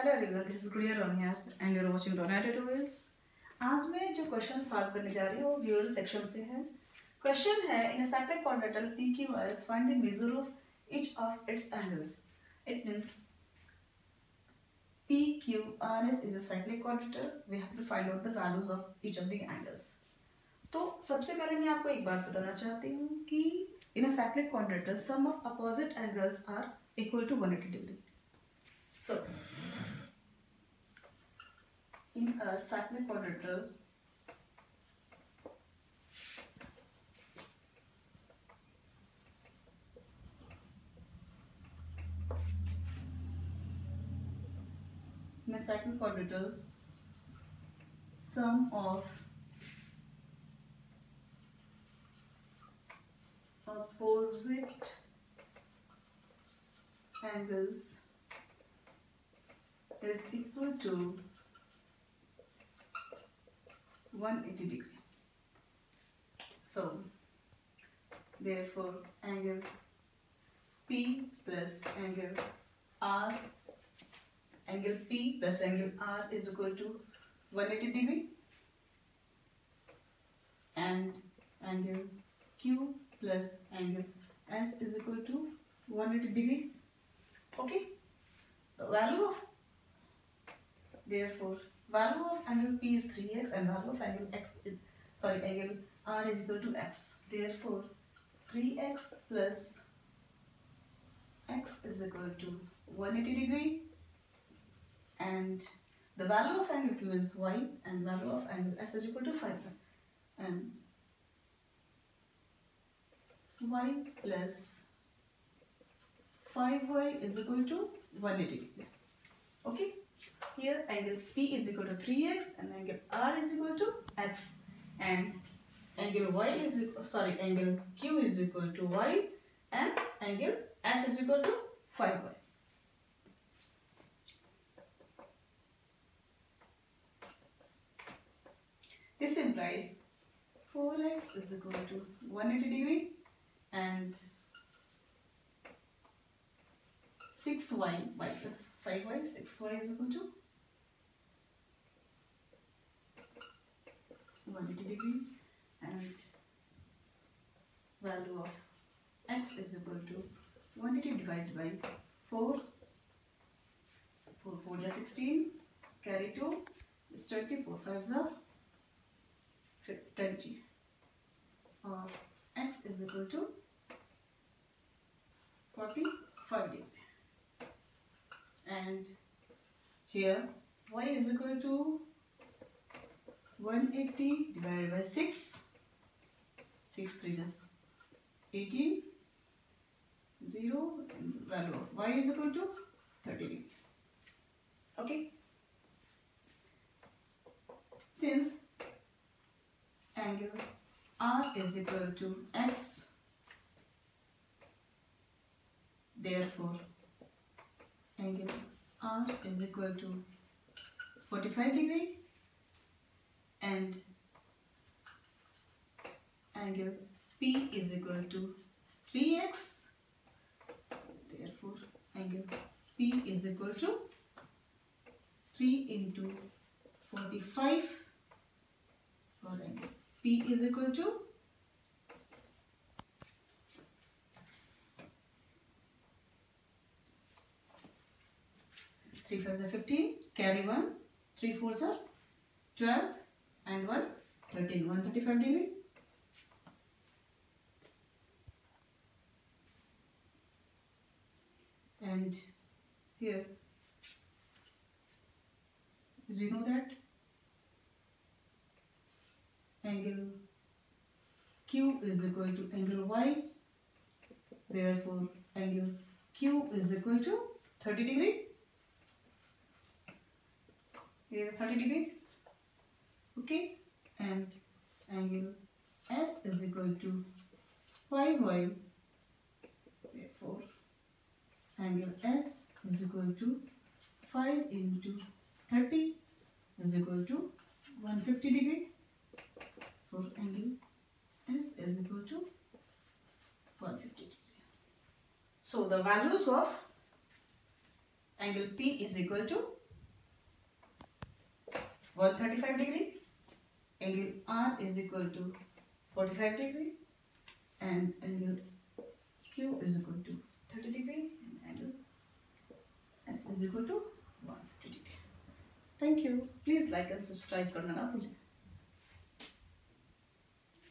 Hello everyone, this is Gudiya Ronia and you are watching Ronia tutorials. आज मैं जो क्वेश्चन सॉल्व करने जा रही हूँ वो व्यूअर सेक्शन से है। क्वेश्चन है in a cyclic quadrilateral PQRS find the measure of each of its angles. It means PQRS is a cyclic quadrilateral, we have to find out the values of each of the angles. तो सबसे पहले मैं आपको एक बात बताना चाहती हूँ कि in a cyclic quadrilateral sum of opposite angles are equal to 180 degree. So, in a cyclic quadrilateral, sum of opposite angles is equal to 180 degree. So, therefore, angle P plus angle R, angle P plus angle R is equal to 180 degree, and angle Q plus angle S is equal to 180 degree. Okay, the value of therefore value of angle P is 3x and value of angle angle R is equal to x. Therefore 3x plus x is equal to 180 degree, and the value of angle Q is y and value of angle S is equal to 5, and y plus 5y is equal to 180 degree. Okay, here angle P is equal to 3x and angle R is equal to x, and angle angle Q is equal to y and angle S is equal to 5y. This implies 4x is equal to 180 degree and 6y plus 5y, 6y is equal to 180 degree, and value of x is equal to 180 divided by 4, 4 is 16, carry 2 is 20, 4 5s are 20, or x is equal to 45 degree. And here y is equal to 180 divided by 6, 6 3 is 18, 0, and value of y is equal to 30 degree. Okay, since angle R is equal to x, therefore angle R is equal to 45 degree, and angle P is equal to 3x, therefore angle P is equal to 3 into 45, for angle P is equal to 3 5s are 15, carry 1, 3 4s are 12, and 1 13, 135 degree. And here, as we know that angle Q is equal to angle Y, therefore angle Q is equal to 30 degree. Here is 30 degree. Okay, and angle S is equal to 5y, therefore angle S is equal to 5 into 30 is equal to 150 degree, for angle S is equal to 150 degree. So the values of angle P is equal to 135 degree. Angle R is equal to 45 degree. And angle Q is equal to 30 degree. And angle S is equal to 150 degree. Thank you. Please like and subscribe करना ना भूलें.